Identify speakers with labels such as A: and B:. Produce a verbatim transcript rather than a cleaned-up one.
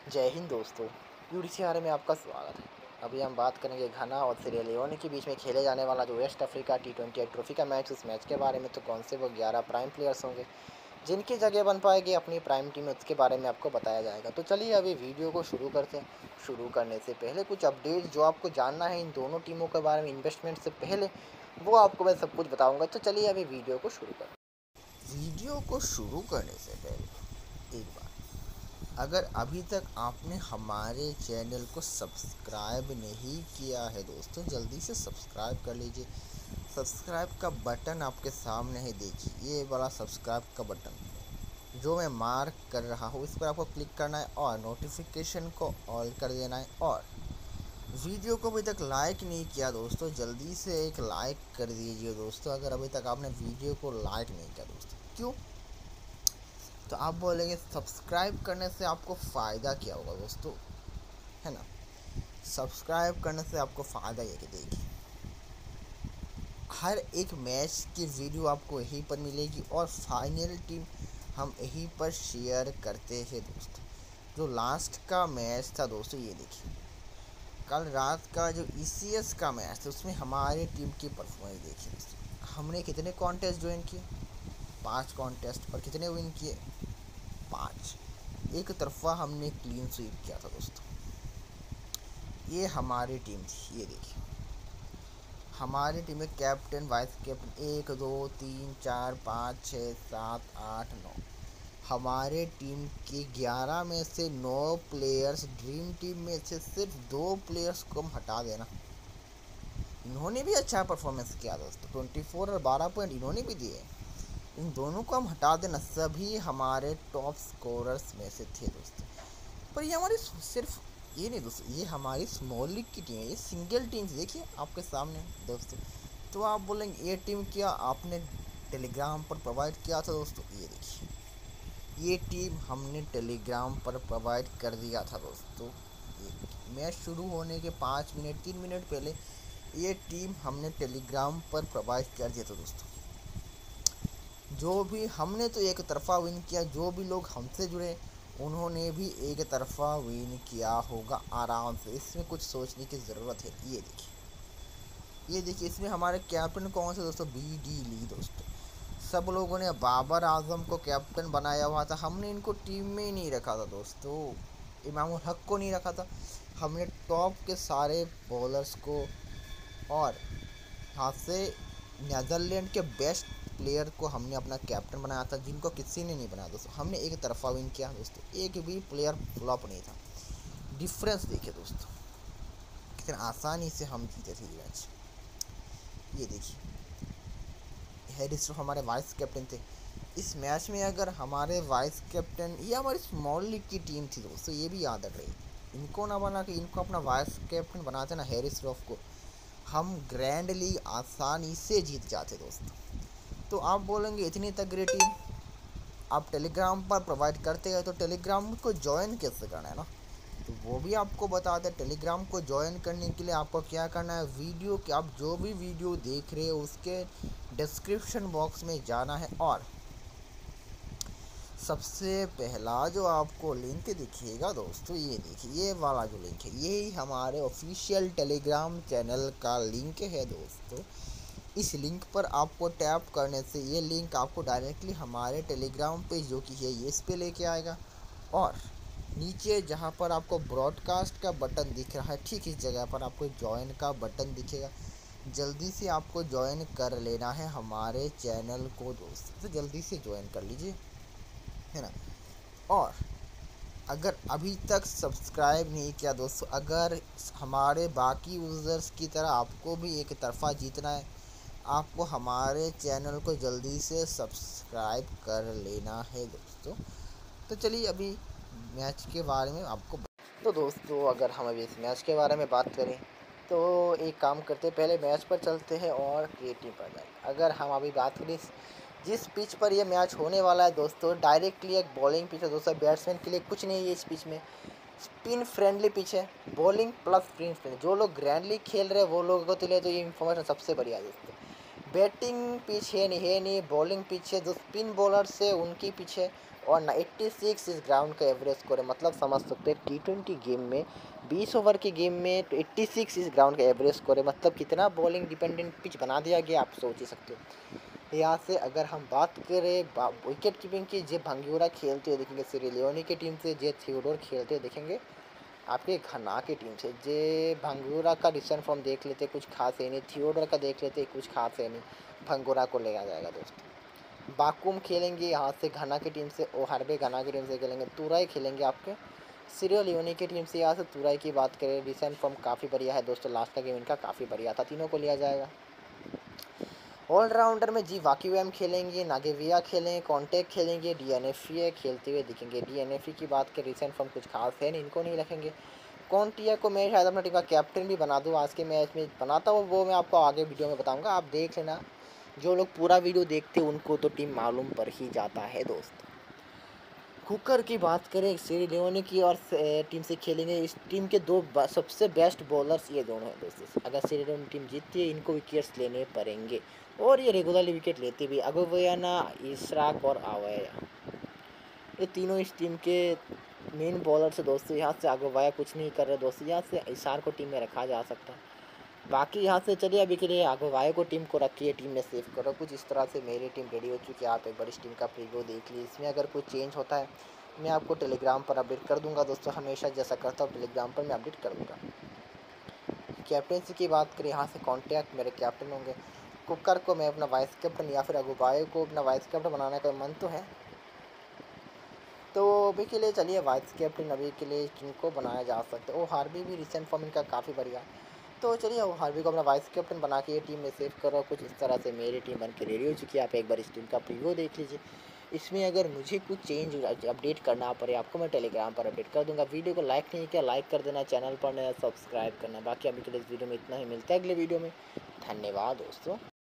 A: जय हिंद दोस्तों, यूडीसीआर में आपका स्वागत है। अभी हम बात करेंगे घाना और सीरिया लियोने के बीच में खेले जाने वाला जो West Africa T twenty trophy का मैच, उस मैच के बारे में। तो कौन से वो ग्यारह प्राइम प्लेयर्स होंगे जिनकी जगह बन पाएगी अपनी प्राइम टीम में, उसके बारे में आपको बताया जाएगा। तो चलिए अभी वीडियो को शुरू करते हैं। शुरू करने से पहले कुछ अपडेट जो आपको जानना है इन दोनों टीमों के बारे में इन्वेस्टमेंट से पहले, वो आपको मैं सब कुछ बताऊँगा। तो चलिए अभी वीडियो को शुरू करें। वीडियो को शुरू करने से पहले एक बार, अगर अभी तक आपने हमारे चैनल को सब्सक्राइब नहीं किया है दोस्तों, जल्दी से सब्सक्राइब कर लीजिए। सब्सक्राइब का बटन आपके सामने है, देखिए ये बड़ा सब्सक्राइब का बटन जो मैं मार्क कर रहा हूँ, इस पर आपको क्लिक करना है और नोटिफिकेशन को ऑल कर देना है। और वीडियो को अभी तक लाइक नहीं किया दोस्तों, जल्दी से एक लाइक कर दीजिए दोस्तों, अगर अभी तक आपने वीडियो को लाइक नहीं किया दोस्तों। क्यों? तो आप बोलेंगे सब्सक्राइब करने से आपको फ़ायदा क्या होगा दोस्तों, है ना। सब्सक्राइब करने से आपको फ़ायदा ये कि देखिए, हर एक मैच की वीडियो आपको यहीं पर मिलेगी और फाइनल टीम हम यहीं पर शेयर करते हैं दोस्तों। जो लास्ट का मैच था दोस्तों, ये देखिए कल रात का जो ईसीएस का मैच था, उसमें हमारी टीम की परफॉर्मेंस देखिए दोस्तों। हमने कितने कॉन्टेस्ट ज्वाइन किए? पाँच कॉन्टेस्ट। और कितने विन किए? पाँच। एक तरफा हमने क्लीन स्वीप किया था दोस्तों। ये हमारी टीम थी, ये देखिए हमारी टीम में कैप्टन वाइस कैप्टन एक दो तीन चार पाँच छः सात आठ नौ, हमारे टीम के ग्यारह में से नौ प्लेयर्स, ड्रीम टीम में से सिर्फ दो प्लेयर्स को हम हटा देना। इन्होंने भी अच्छा परफॉर्मेंस किया दोस्तों, ट्वेंटी फोर और बारह पॉइंट इन्होंने भी दिए। इन दोनों को हम हटा देना, सभी हमारे टॉप स्कोरर्स में से थे दोस्तों। पर ये हमारी सिर्फ ये नहीं दोस्तों, ये हमारी स्मॉल लीग की टीम है, ये सिंगल टीम देखिए आपके सामने दोस्तों। तो आप बोलेंगे ये टीम क्या आपने टेलीग्राम पर प्रोवाइड किया था दोस्तों? ये देखिए ये टीम हमने टेलीग्राम पर प्रोवाइड कर दिया था दोस्तों। ये मैच शुरू होने के पाँच मिनट तीन मिनट पहले ये टीम हमने टेलीग्राम पर प्रोवाइड कर दिया था दोस्तों। जो भी हमने तो एक तरफा विन किया, जो भी लोग हमसे जुड़े उन्होंने भी एक तरफा विन किया होगा आराम से, इसमें कुछ सोचने की ज़रूरत है। ये देखिए ये देखिए इसमें हमारे कैप्टन कौन से दोस्तों? बी डी ली दोस्तों। सब लोगों ने बाबर आजम को कैप्टन बनाया हुआ था, हमने इनको टीम में ही नहीं रखा था दोस्तों। इमामुल हक को नहीं रखा था, हमने टॉप के सारे बॉलर्स को और हाथ से नीदरलैंड के बेस्ट प्लेयर को हमने अपना कैप्टन बनाया था, जिनको किसी ने नहीं बनाया दोस्तों। हमने एक तरफा विन किया दोस्तों, एक भी प्लेयर फ्लॉप नहीं था। डिफरेंस देखिए दोस्तों, कितनी आसानी से हम जीते थे ये मैच। ये देखिए हैरिस हमारे वाइस कैप्टन थे इस मैच में। अगर हमारे वाइस कैप्टन, ये हमारी स्मॉल लीग की टीम थी दोस्तों, ये भी याद रही। इनको ना बना के इनको अपना वाइस कैप्टन बनाते ना हैरिस रॉफ को, हम ग्रैंड लीग आसानी से जीत जाते दोस्तों। तो आप बोलेंगे इतनी तगड़ी टीम आप टेलीग्राम पर प्रोवाइड करते हैं, तो टेलीग्राम को ज्वाइन कैसे करना है ना, तो वो भी आपको बता दें। टेलीग्राम को ज्वाइन करने के लिए आपको क्या करना है, वीडियो के आप जो भी वीडियो देख रहे हो उसके डिस्क्रिप्शन बॉक्स में जाना है और सबसे पहला जो आपको लिंक दिखेगा दोस्तों, ये देखिए ये वाला जो लिंक है, यही हमारे ऑफिशियल टेलीग्राम चैनल का लिंक है दोस्तों। इस लिंक पर आपको टैप करने से ये लिंक आपको डायरेक्टली हमारे टेलीग्राम पे जो कि है ये इस पे लेके आएगा। और नीचे जहाँ पर आपको ब्रॉडकास्ट का बटन दिख रहा है, ठीक इस जगह पर आपको ज्वाइन का बटन दिखेगा। जल्दी से आपको ज्वाइन कर लेना है हमारे चैनल को दोस्तों, तो जल्दी से ज्वाइन कर लीजिए, है ना। और अगर अभी तक सब्सक्राइब नहीं किया दोस्तों, अगर हमारे बाकी यूज़र्स की तरह आपको भी एक तरफा जीतना है, आपको हमारे चैनल को जल्दी से सब्सक्राइब कर लेना है दोस्तों। तो चलिए अभी मैच के बारे में आपको, तो दोस्तों अगर हम अभी इस मैच के बारे में बात करें तो एक काम करते हैं, पहले मैच पर चलते हैं और क्रिएटिव पर जाए। अगर हम अभी बात करें जिस पिच पर यह मैच होने वाला है दोस्तों, डायरेक्टली एक बॉलिंग पिच है दोस्तों, बैट्समैन के लिए कुछ नहीं है इस पिच में। स्पिन फ्रेंडली पिच है, बॉलिंग प्लस स्पिन फ्रेंडली। जो लोग ग्रैंडली खेल रहे हैं वो लोगों के लिए तो ये इन्फॉर्मेशन सबसे बढ़िया है दोस्तों। बैटिंग पिच है नहीं है नहीं, बॉलिंग पिच है, जो स्पिन बॉलर्स है उनकी पिच है। और छियानवे इस ग्राउंड का एवरेज स्कोर है, मतलब समझ सकते हैं टी ट्वेंटी गेम में बीस ओवर के गेम में तो छियासी इस ग्राउंड का एवरेज स्कोर है, मतलब कितना बॉलिंग डिपेंडेंट पिच बना दिया गया आप सोच ही सकते हो। यहाँ से अगर हम बात करें विकेट कीपिंग की, जे भंगूरा खेलते हुए देखेंगे, सिरिलियोनी की टीम से जे थियोडोर खेलते हुए देखेंगे आपके घना की टीम से। जे भंगूरा का रिसेंट फॉर्म देख लेते कुछ खास है नहीं, थियोडोर का देख लेते कुछ खास है नहीं, भंगूरा को ले जाएगा दोस्त। बाकुम खेलेंगे यहाँ से घना की टीम से, ओ हरबे घना की टीम से खेलेंगे। तुराई खेलेंगे आपके सीरियो लियोनी की टीम से। यहाँ से तुराई की बात करें, रिसेंट फॉर्म काफ़ी बढ़िया है दोस्तों, लास्ट का गेम इनका काफ़ी बढ़िया था, तीनों को लिया जाएगा। ऑलराउंडर में जी वाकीवैम खेलेंगे, नागेविया खेलेंगे, कॉन्टेक्ट खेलेंगे, डीएनएफी खेलते हुए दिखेंगे। डीएनएफी की बात करें, रिसेंट फॉर्म कुछ खास है नहीं, इनको नहीं रखेंगे। कॉन्टिया को मैं शायद अपना टीम का कैप्टन भी बना दूँ आज के मैच में, बनाता हूँ वो मैं आपको आगे वीडियो में बताऊँगा, आप देख लेना। जो लोग पूरा वीडियो देखते हैं उनको तो टीम मालूम पड़ ही जाता है दोस्त। कुकर की बात करें, सिरिलियोनी की और टीम से खेलेंगे। इस टीम के दो सबसे बेस्ट बॉलर्स ये दोनों हैं दोस्तों। अगर सिरिलियोनी टीम जीतती है इनको विकेट्स लेने पड़ेंगे, और ये रेगुलरली विकेट लेते भी। अगोवयाना, इशराक और आवाया, ये तीनों इस टीम के मेन बॉलर से दोस्तों। यहाँ से अगोवाया कुछ नहीं कर रहे दोस्तों, यहाँ से इशार को टीम में रखा जा सकता है। बाकी यहाँ से चलिए अभी के लिए अगोवाया को टीम को रखिए, टीम में सेव करो। कुछ इस तरह से मेरी टीम रेडी हो चुकी है, आप एक बार इस टीम का प्रीव्यू देख लीजिए। इसमें अगर कुछ चेंज होता है मैं आपको टेलीग्राम पर अपडेट कर दूंगा दोस्तों, हमेशा जैसा करता हूँ टेलीग्राम पर मैं अपडेट कर दूंगा। कैप्टनसी की बात करें, यहाँ से कॉन्टैक्ट मेरे कैप्टन होंगे। कुकर को मैं अपना वाइस कैप्टन या फिर अगुवाया को अपना वाइस कैप्टन बनाने का मन तो है, तो अभी के लिए चलिए वाइस कैप्टन अभी के लिए किनको बनाया जा सकता है। ओ हार्वी भी रिसेंट फॉर्म इनका काफ़ी बढ़िया, तो चलिए वो हार्वी को अपना वाइस कैप्टन बना के ये टीम में सेव करो। कुछ इस तरह से मेरी टीम बन के रेडी हो चुकी है, आप एक बार इस टीम का प्रीव्यू देख लीजिए। इसमें अगर मुझे कुछ चेंज अपडेट करना पड़े आपको मैं टेलीग्राम पर अपडेट कर दूंगा। वीडियो को लाइक नहीं किया लाइक कर देना, चैनल पर नया सब्सक्राइब करना। बाकी अभी के लिए इस वीडियो में इतना ही, मिलता है अगले वीडियो में। धन्यवाद दोस्तों।